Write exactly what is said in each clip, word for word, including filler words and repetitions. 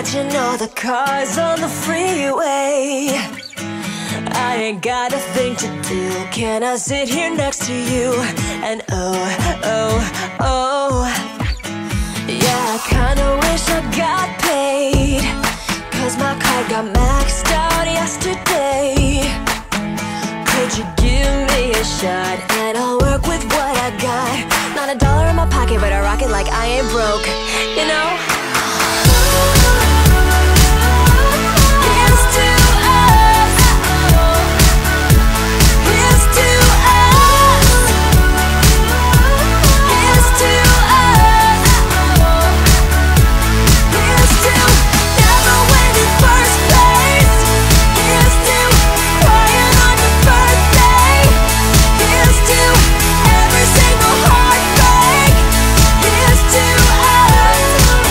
watching all the cars on the freeway. I ain't got a thing to do. Can I sit here next to you? And oh, oh, oh, yeah, I kinda wish I got paid, cause my card got maxed out yesterday. Could you give me a shot and I'll work with what I got? Not a dollar in my pocket, but I rock it like I ain't broke, you know? Here's to us. Here's to us. Here's to us. Here's to never winning first place. Here's to crying on your birthday. Here's to every single heartbreak. Here's to us.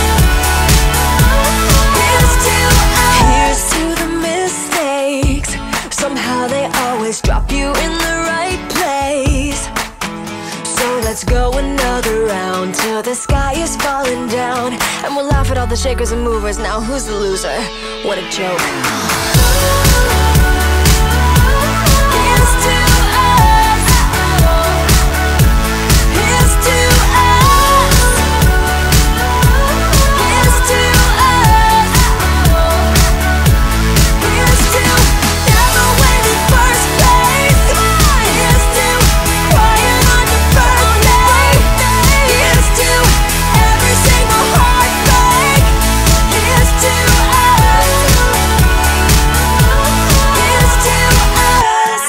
Here's to us. Here's to the mistakes. Somehow they always drop you in the right place. So let's go another round till the sky is falling down, and we'll laugh at all the shakers and movers. Now who's the loser? What a joke. Here's to us. Here's to us. Here's to us. Here's to never winning first place. Here's to crying on your birthday. Here's to every single heartbreak. Here's to us. Here's to us.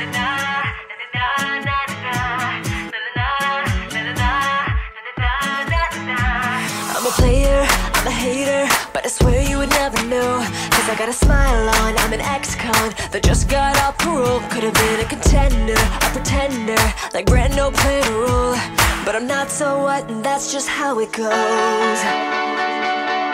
I'm a player, I'm a hater, but I swear you would never know, cause I got a smile on, I'm an ex-con that just got off parole. Could've been a contender, a pretender, like Brando played a role. But I'm not, so what, and that's just how it goes.